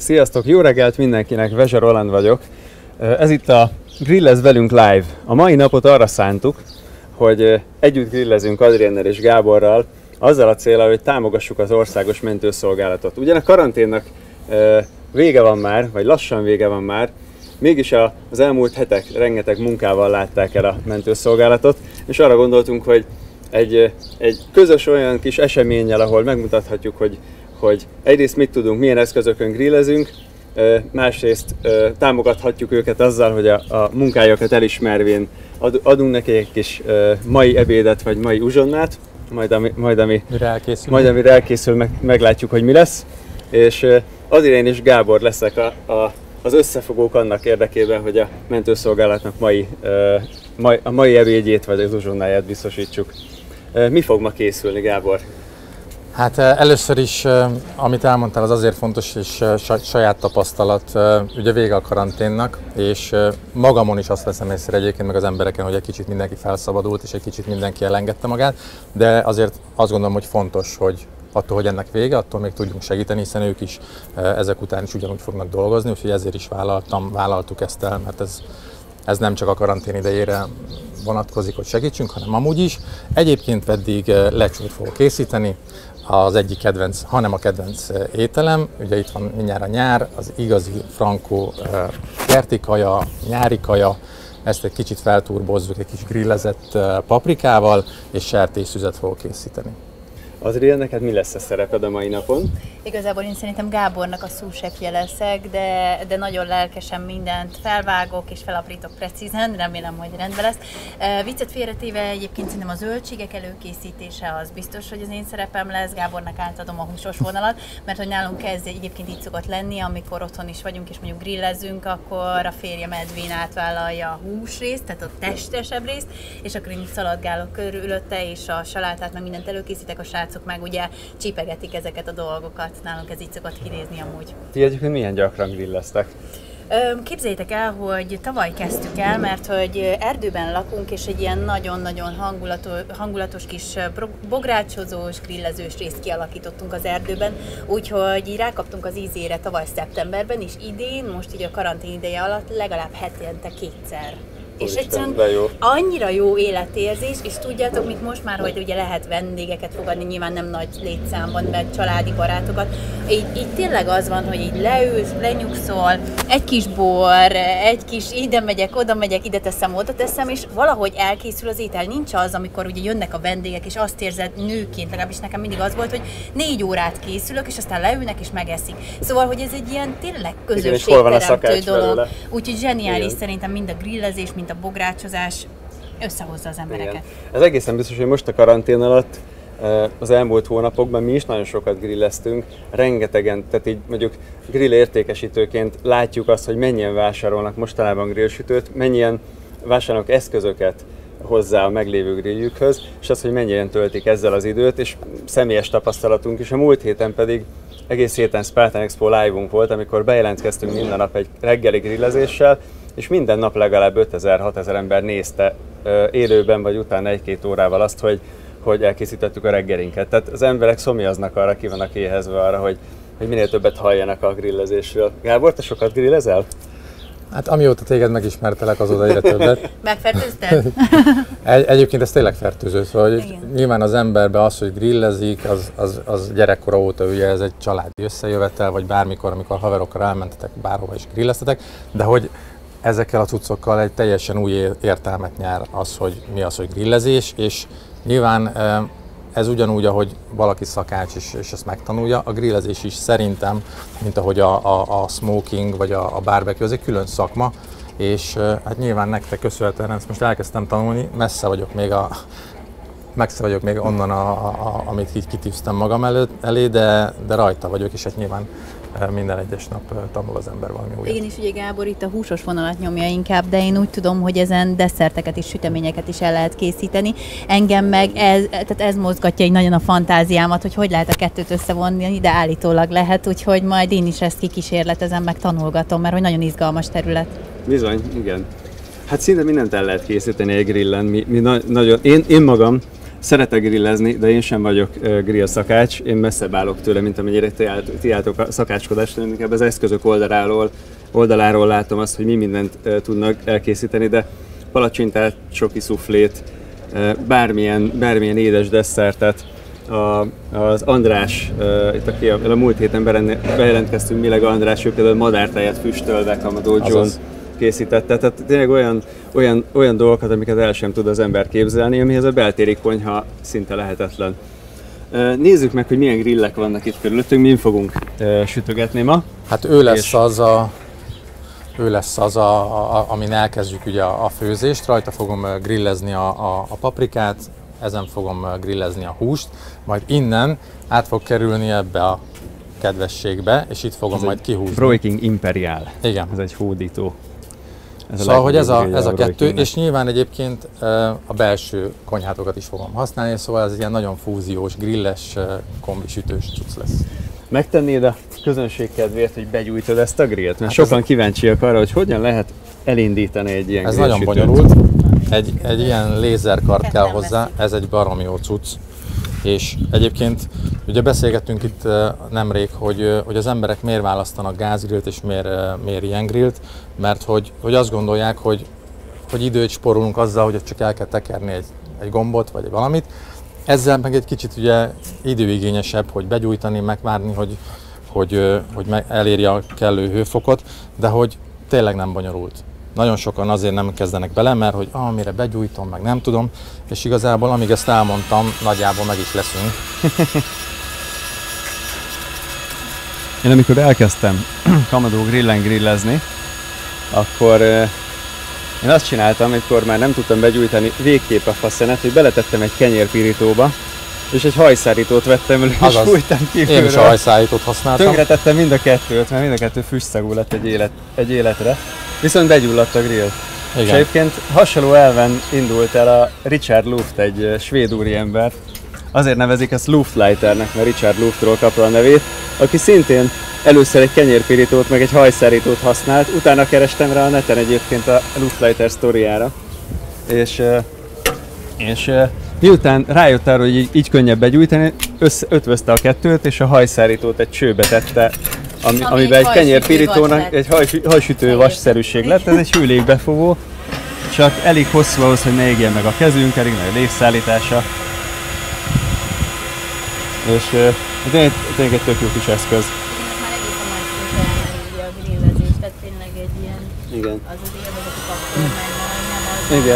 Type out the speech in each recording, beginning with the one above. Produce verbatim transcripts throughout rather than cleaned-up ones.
Sziasztok! Jó reggelt mindenkinek, Vezse Roland vagyok. Ez itt a Grillez velünk live. A mai napot arra szántuk, hogy együtt grillezünk Adriennel és Gáborral, azzal a céllal, hogy támogassuk az országos mentőszolgálatot. Ugyan a karanténnak vége van már, vagy lassan vége van már, mégis az elmúlt hetek rengeteg munkával látták el a mentőszolgálatot, és arra gondoltunk, hogy egy, egy közös olyan kis eseménnyel, ahol megmutathatjuk, hogy, hogy egyrészt mit tudunk, milyen eszközökön grillezünk, másrészt támogathatjuk őket azzal, hogy a, a munkájukat elismervén ad, adunk nekik egy kis mai ebédet vagy mai uzsonnát, majd, ami, majd, ami, majd amire elkészül, meg, meglátjuk, hogy mi lesz. És Adrien és Gábor leszek a, a, az összefogók annak érdekében, hogy a mentőszolgálatnak mai, mai, a mai ebédjét vagy az uzsonnáját biztosítsuk. Mi fog ma készülni, Gábor? Hát először is, amit elmondtál, az azért fontos, és saját tapasztalat, ugye vége a karanténnak, és magamon is azt veszem észre egyébként, meg az embereken, hogy egy kicsit mindenki felszabadult, és egy kicsit mindenki elengedte magát, de azért azt gondolom, hogy fontos, hogy attól, hogy ennek vége, attól még tudjunk segíteni, hiszen ők is ezek után is ugyanúgy fognak dolgozni, úgyhogy ezért is vállaltam, vállaltuk ezt el, mert ez, ez nem csak a karantén idejére vonatkozik, hogy segítsünk, hanem amúgy is. Egyébként pedig lecsót fogok készíteni, az egyik kedvenc, hanem a kedvenc ételem. Ugye itt van mindjárt a nyár, az igazi frankó kerti kaja, nyári kaja. Ezt egy kicsit felturbozzuk egy kis grillezett paprikával, és sertésszüzet fogok készíteni. Adrien, neked mi lesz a szereped a mai napon? Igazából én szerintem Gábornak a szúsefje leszek, de, de nagyon lelkesen mindent felvágok és felaprítok precízen, remélem, hogy rendben lesz. Uh, viccet félretéve egyébként szerintem a zöldségek előkészítése az biztos, hogy az én szerepem lesz, Gábornak átadom a húsos vonalat, mert hogy nálunk ez egyébként így szokott lenni, amikor otthon is vagyunk és mondjuk grillezünk, akkor a férjem Edvin átvállalja a húsrészt, tehát a testesebb részt, és akkor én így szaladgálok körülötte, és a salátát meg mindent előkészítek, a srácok meg ugye csipegetik ezeket a dolgokat. Nálunk ez így szokott kinézni amúgy. Ti egyébként milyen gyakran grilleztek? Képzeljétek el, hogy tavaly kezdtük el, mert hogy erdőben lakunk, és egy ilyen nagyon-nagyon hangulatos, hangulatos kis bográcsozós, grillezős részt kialakítottunk az erdőben, úgyhogy így rákaptunk az ízére tavaly szeptemberben, és idén, most így a karantén ideje alatt legalább hetente kétszer. És egyszerűen jó. Annyira jó életérzés, és tudjátok, mint most már, hogy ugye lehet vendégeket fogadni, nyilván nem nagy létszámban, meg családi barátokat. Így, így tényleg az van, hogy így leülsz, lenyugszol, egy kis bor, egy kis ide megyek, oda megyek, ide teszem, oda teszem, és valahogy elkészül az étel. Nincs az, amikor ugye jönnek a vendégek, és azt érzed nőként, legalábbis nekem mindig az volt, hogy négy órát készülök, és aztán leülnek és megeszik. Szóval, hogy ez egy ilyen tényleg közösségteremtő dolog. Úgyhogy zseniális. Igen. Szerintem mind a grillezés, mind a bográcsozás összehozza az embereket. Igen. Ez egészen biztos, hogy most a karantén alatt az elmúlt hónapokban mi is nagyon sokat grilleztünk, rengetegen, tehát így mondjuk grill értékesítőként látjuk azt, hogy mennyien vásárolnak mostanában grillsütőt, mennyien vásárolnak eszközöket hozzá a meglévő grilljükhöz, és az, hogy mennyien töltik ezzel az időt, és személyes tapasztalatunk is. A múlt héten pedig egész héten Spartan Expo live-unk volt, amikor bejelentkeztünk minden nap egy reggeli grillezéssel, és minden nap legalább ötezer-hatezer ember nézte élőben vagy utána egy-két órával azt, hogy, hogy elkészítettük a reggelinket. Tehát az emberek szomjaznak arra, ki vannak éhezve arra, hogy, hogy minél többet halljanak a grillezésről. Gábor, te sokat grillezel? Hát amióta téged megismertelek, azóta egyre többet. Megfertőzted? Egy, egyébként ez tényleg fertőző, szóval nyilván az emberben az, hogy grillezik, az, az, az gyerekkora óta ugye ez egy családi összejövetel, vagy bármikor, amikor haverokkal elmentetek, bárhova is grilleztetek, de hogy ezekkel a cuccokkal egy teljesen új értelmet nyer az, hogy mi az, hogy grillezés, és nyilván ez ugyanúgy, ahogy valaki szakács is, és ezt megtanulja, a grillezés is szerintem, mint ahogy a, a, a smoking vagy a, a barbecue, ez egy külön szakma, és hát nyilván nektek köszönhetően ezt most elkezdtem tanulni, messze vagyok még, a, messze vagyok még onnan, a, a, amit így kitűztem magam elő, elé, de, de rajta vagyok, és hát nyilván minden egyes nap tanul az ember valami újat. Én is ugye Gábor itt a húsos vonalat nyomja inkább, de én úgy tudom, hogy ezen desszerteket és süteményeket is el lehet készíteni. Engem meg ez, tehát ez mozgatja így nagyon a fantáziámat, hogy hogy lehet a kettőt összevonni, de állítólag lehet, úgyhogy majd én is ezt kikísérletezem, meg tanulgatom, mert hogy nagyon izgalmas terület. Bizony, igen. Hát szinte mindent el lehet készíteni egy grillen. Mi, mi na- nagyon, én, én magam szeretek grillezni, de én sem vagyok grill szakács, én messzebb állok tőle, mint amennyire ti álltok a szakácskodást, inkább az eszközök oldaláról, oldaláról látom azt, hogy mi mindent tudnak elkészíteni, de palacsintát, csoki szuflét, bármilyen, bármilyen édes desszertet. A, az András, uh, itt aki a, a múlt héten bejelentkeztünk, Mileg András, ő például madártáját füstölve Kamado John készítette, tehát tényleg olyan, olyan, olyan dolgokat, amiket el sem tud az ember képzelni, amihez a beltéri konyha szinte lehetetlen. Uh, nézzük meg, hogy milyen grillek vannak itt körülöttünk, min fogunk uh, sütögetni ma. Hát ő lesz és... az a, ő lesz az, a, a, amin elkezdjük ugye a, a főzést, rajta fogom grillezni a, a, a paprikát, ezen fogom grillezni a húst, majd innen át fog kerülni ebbe a kedvességbe, és itt fogom ez majd kihúzni. Broiking Imperial. Igen. Ez egy hódító. Ez szóval, hogy ez a, ez a kettő, és nyilván egyébként a belső konyhátokat is fogom használni, szóval ez egy ilyen nagyon fúziós, grilles, kombisütős cucc lesz. Megtennéd a közönség kedvéért, hogy begyújtod ezt a grillt? Mert hát sokan ez... kíváncsiak arra, hogy hogyan lehet elindítani egy ilyen Ez nagyon bonyolult. Egy, egy ilyen lézerkard kell hozzá, ez egy baromi jó cucc. És egyébként ugye beszélgettünk itt nemrég, hogy, hogy az emberek miért választanak gázgrillt és miért, miért ilyen grillt, mert hogy, hogy azt gondolják, hogy, hogy időt spórolunk azzal, hogy csak el kell tekerni egy, egy gombot vagy egy valamit. Ezzel meg egy kicsit ugye időigényesebb, hogy begyújtani, megvárni, hogy, hogy, hogy elérje a kellő hőfokot, de hogy tényleg nem bonyolult. Nagyon sokan azért nem kezdenek bele, mert hogy ah, mire begyújtom, meg nem tudom, és igazából amíg ezt elmondtam, nagyjából meg is leszünk. Én amikor elkezdtem Kamado grillen grillezni, akkor uh, én azt csináltam, amikor már nem tudtam begyújtani végképp a faszenet, hogy beletettem egy kenyérpirítóba, és egy hajszárítót vettem elő, és fújtam kívülről. Én is a hajszárítót használtam. Tönkretettem mind a kettőt, mert mind a kettő füstszagú lett egy, élet, egy életre. Viszont begyulladt a grill. Igen. És egyébként hasonló elven indult el a Richard Luft, egy svéd úriember. Azért nevezik ezt Luftleiternek, mert Richard Luftról kapta a nevét, aki szintén először egy kenyérpirítót, meg egy hajszárítót használt, utána kerestem rá a neten egyébként a Luftleiter sztoriára. És, és miután rájött arra, hogy így, így könnyebb begyújtani, össze, ötvözte a kettőt, és a hajszárítót egy csőbe tette, ami, ami amiben egy, egy kenyérpirítónak egy haj, hajsütő vasszerűség lett. Ez egy hőlégbefogó, csak elég hosszú ahhoz, hogy ne égjen meg a kezünk, elég nagy a légszállítása. És tényleg, tényleg egy tök jó kis eszköz. A grillezés, tehát tényleg egy ilyen, igen. Az az élvezeti faktor, nem az, igen.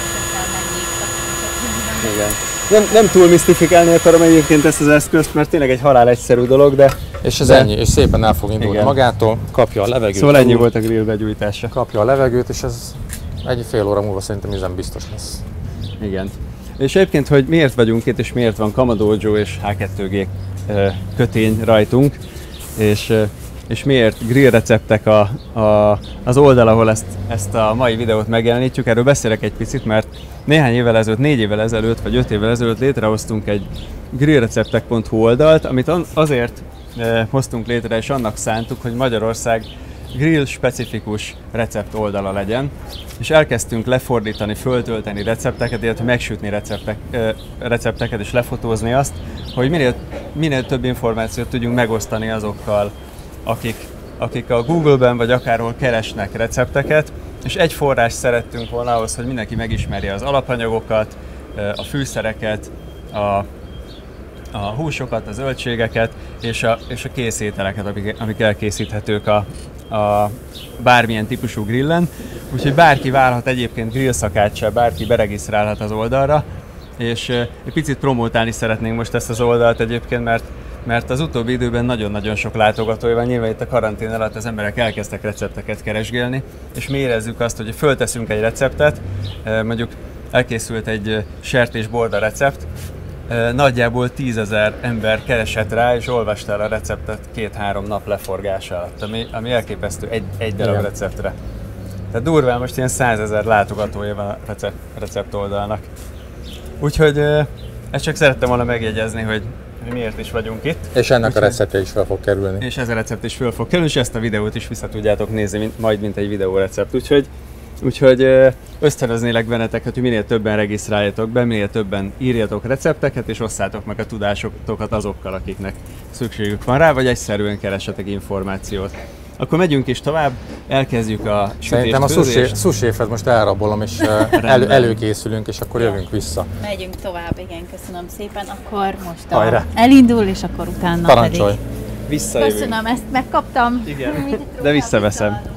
hogy igen. Nem, nem túl misztifikálni akarom egyébként ezt az eszközt, mert tényleg egy halál egyszerű dolog, de... És ez de... ennyi, és szépen el fog indulni igen. magától, kapja a levegőt. Szóval ennyi volt a grill begyújtása. Kapja a levegőt, és ez egy fél óra múlva szerintem üzem biztos lesz. Igen. És egyébként, hogy miért vagyunk itt, és miért van Kamado Joe és há kettő gé kötény rajtunk, és, és miért grill receptek a, a, az oldal, ahol ezt, ezt a mai videót megjelenítjük. Erről beszélek egy picit, mert néhány évvel ezelőtt, négy évvel ezelőtt, vagy öt évvel ezelőtt létrehoztunk egy grillreceptek pont hu oldalt, amit azért hoztunk létre, és annak szántuk, hogy Magyarország grill specifikus recept oldala legyen, és elkezdtünk lefordítani, föltölteni recepteket, illetve megsütni receptek, recepteket és lefotózni azt, hogy minél, minél több információt tudjunk megosztani azokkal, akik, akik a Google-ben vagy akárhol keresnek recepteket, és egy forrás szerettünk volna ahhoz, hogy mindenki megismerje az alapanyagokat, a fűszereket, a, a húsokat, a zöldségeket és a, és a készételeket, amik, amik elkészíthetők a, a bármilyen típusú grillen. Úgyhogy bárki válhat egyébként grillszakáccsá, bárki beregisztrálhat az oldalra, és egy picit promótálni szeretnénk most ezt az oldalt egyébként, mert mert az utóbbi időben nagyon-nagyon sok látogatója van, nyilván itt a karantén alatt az emberek elkezdtek recepteket keresgélni, és mi érezzük azt, hogy fölteszünk egy receptet, mondjuk elkészült egy sertésborda recept, nagyjából tízezer ember keresett rá, és olvasta el a receptet két-három nap leforgása alatt, ami, ami elképesztő egy, egy darab igen. receptre. Tehát durván most ilyen százezer látogatója van a recept, recept oldalnak. Úgyhogy ezt csak szerettem volna megjegyezni, hogy miért is vagyunk itt. És ennek Úgyhogy, a receptje is fel fog kerülni. És ez a recept is fel fog kerülni, és ezt a videót is vissza tudjátok nézni, mint, majd mint egy videórecept. Úgyhogy Úgyhogy ösztönöznélek benneteket, hogy minél többen regisztráljatok be, minél többen írjatok recepteket, és osszátok meg a tudásotokat azokkal, akiknek szükségük van rá, vagy egyszerűen keresetek információt. Akkor megyünk is tovább, elkezdjük a sütést. Szerintem a sushi-éfet most elrabolom, és elő, előkészülünk, és akkor jövünk vissza. Megyünk tovább, igen, köszönöm szépen. Akkor most a Hajrá. elindul, és akkor utána Parancsolj. pedig... Visszajövünk. Köszönöm, ezt megkaptam. Igen, de visszaveszem.